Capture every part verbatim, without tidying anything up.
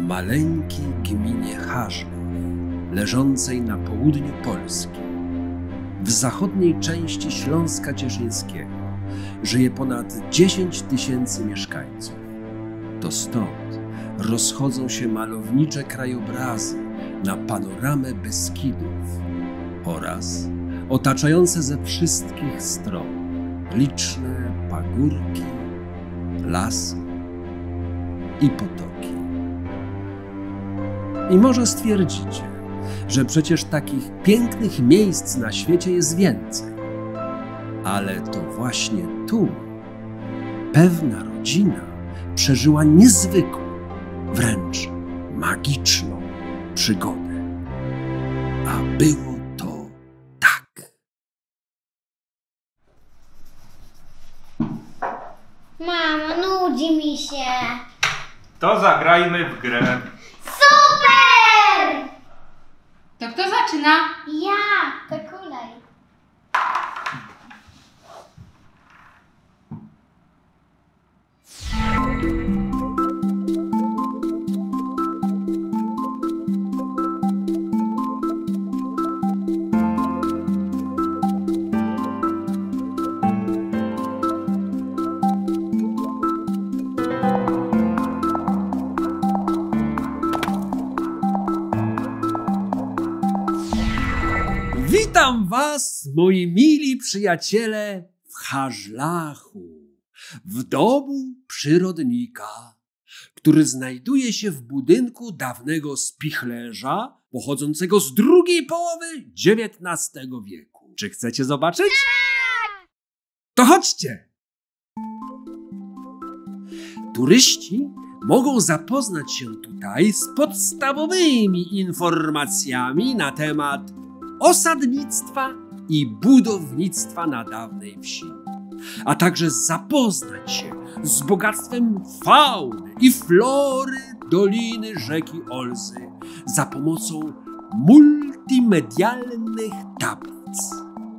maleńkiej gminie Hażlach, leżącej na południu Polski, w zachodniej części Śląska Cieszyńskiego, żyje ponad dziesięć tysięcy mieszkańców. To stąd rozchodzą się malownicze krajobrazy na panoramę Beskidów oraz otaczające ze wszystkich stron liczne pagórki, lasy i potoki. I może stwierdzicie, że przecież takich pięknych miejsc na świecie jest więcej. Ale to właśnie tu pewna rodzina przeżyła niezwykłą, wręcz magiczną przygodę. A było to tak. Mamo, nudzi mi się. To zagrajmy w grę. Super! To kto zaczyna? Ja, to kolej. Witam was, moi mili przyjaciele, w Hażlachu, w domu przyrodnika, który znajduje się w budynku dawnego spichlerza pochodzącego z drugiej połowy dziewiętnastego wieku. Czy chcecie zobaczyć? Tak! To chodźcie! Turyści mogą zapoznać się tutaj z podstawowymi informacjami na temat osadnictwa i budownictwa na dawnej wsi, a także zapoznać się z bogactwem fauny i flory doliny rzeki Olzy za pomocą multimedialnych tablic.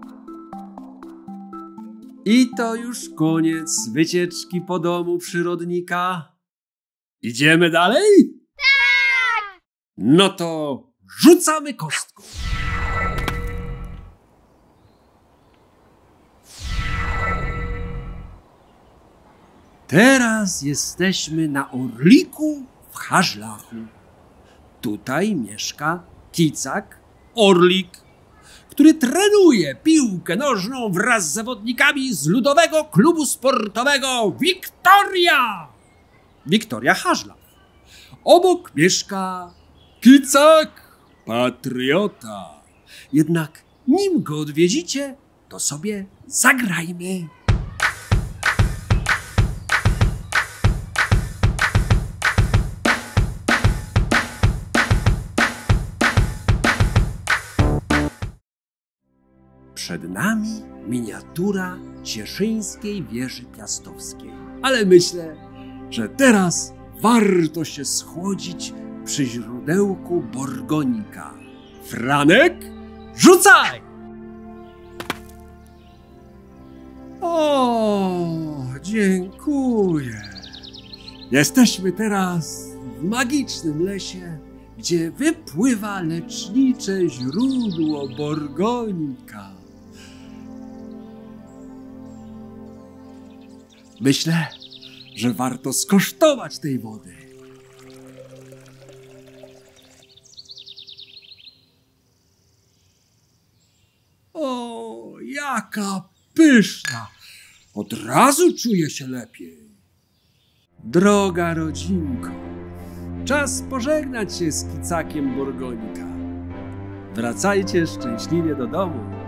I to już koniec wycieczki po domu przyrodnika. Idziemy dalej? Tak! No to rzucamy kostką. Teraz jesteśmy na Orliku w Hażlachu. Tutaj mieszka Kicak, Orlik, który trenuje piłkę nożną wraz z zawodnikami z Ludowego Klubu Sportowego Wiktoria! Wiktoria Hażlach. Obok mieszka Kicak, patriota. Jednak nim go odwiedzicie, to sobie zagrajmy. Przed nami miniatura cieszyńskiej wieży piastowskiej. Ale myślę, że teraz warto się schłodzić przy źródełku Borgonika. Franek, rzucaj! O, dziękuję. Jesteśmy teraz w magicznym lesie, gdzie wypływa lecznicze źródło Borgonika. Myślę, że warto skosztować tej wody. O, jaka pyszna! Od razu czuję się lepiej. Droga rodzinko, czas pożegnać się z Kicakiem Borgonika. Wracajcie szczęśliwie do domu.